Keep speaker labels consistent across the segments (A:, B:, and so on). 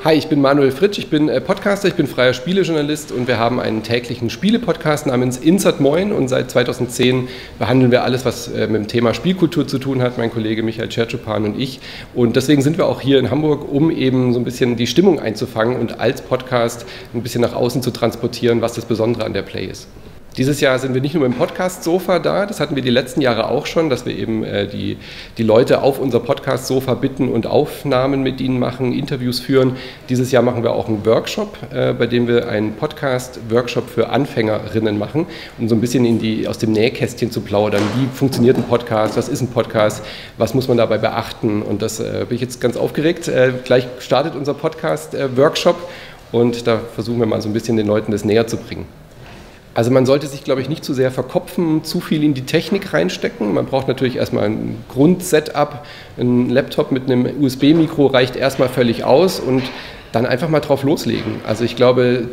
A: Hi, ich bin Manuel Fritsch, ich bin Podcaster, ich bin freier Spielejournalist und wir haben einen täglichen Spiele-Podcast namens Insert Moin und seit 2010 behandeln wir alles, was mit dem Thema Spielkultur zu tun hat, mein Kollege Michael Cercepan und ich. Und deswegen sind wir auch hier in Hamburg, um eben so ein bisschen die Stimmung einzufangen und als Podcast ein bisschen nach außen zu transportieren, was das Besondere an der Play ist. Dieses Jahr sind wir nicht nur mit dem Podcast-Sofa da, das hatten wir die letzten Jahre auch schon, dass wir eben die Leute auf unser Podcast-Sofa bitten und Aufnahmen mit ihnen machen, Interviews führen. Dieses Jahr machen wir auch einen Workshop, bei dem wir einen Podcast-Workshop für Anfängerinnen machen, um so ein bisschen aus dem Nähkästchen zu plaudern. Wie funktioniert ein Podcast, was ist ein Podcast, was muss man dabei beachten? Und das bin ich jetzt ganz aufgeregt. Gleich startet unser Podcast-Workshop und da versuchen wir mal so ein bisschen den Leuten das näher zu bringen. Also man sollte sich, glaube ich, nicht zu sehr verkopfen, zu viel in die Technik reinstecken. Man braucht natürlich erstmal ein Grundsetup. Ein Laptop mit einem USB-Mikro reicht erstmal völlig aus und dann einfach mal drauf loslegen. Also ich glaube,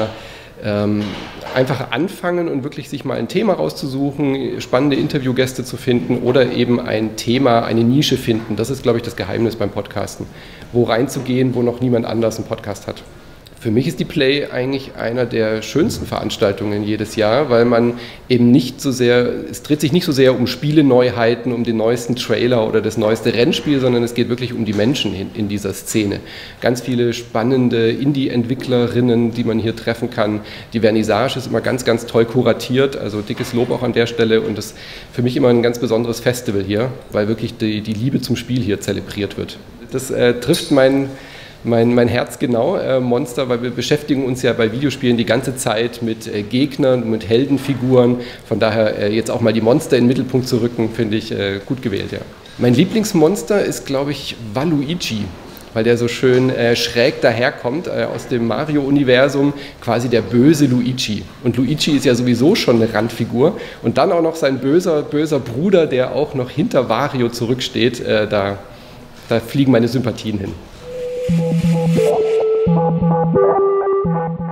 A: einfach anfangen und wirklich sich mal ein Thema rauszusuchen, spannende Interviewgäste zu finden oder eben ein Thema, eine Nische finden. Das ist, glaube ich, das Geheimnis beim Podcasten. Wo reinzugehen, wo noch niemand anders einen Podcast hat. Für mich ist die Play eigentlich einer der schönsten Veranstaltungen jedes Jahr, weil man eben es dreht sich nicht so sehr um Spieleneuheiten, um den neuesten Trailer oder das neueste Rennspiel, sondern es geht wirklich um die Menschen in dieser Szene. Ganz viele spannende Indie-Entwicklerinnen, die man hier treffen kann. Die Vernissage ist immer ganz, ganz toll kuratiert, also dickes Lob auch an der Stelle und das ist für mich immer ein ganz besonderes Festival hier, weil wirklich die Liebe zum Spiel hier zelebriert wird. Das trifft mein Herz genau, Monster, weil wir beschäftigen uns ja bei Videospielen die ganze Zeit mit Gegnern, mit Heldenfiguren. Von daher jetzt auch mal die Monster in den Mittelpunkt zu rücken, finde ich gut gewählt, ja. Mein Lieblingsmonster ist, glaube ich, Waluigi, weil der so schön schräg daherkommt aus dem Mario-Universum, quasi der böse Luigi. Und Luigi ist ja sowieso schon eine Randfigur und dann auch noch sein böser Bruder, der auch noch hinter Wario zurücksteht, da fliegen meine Sympathien hin.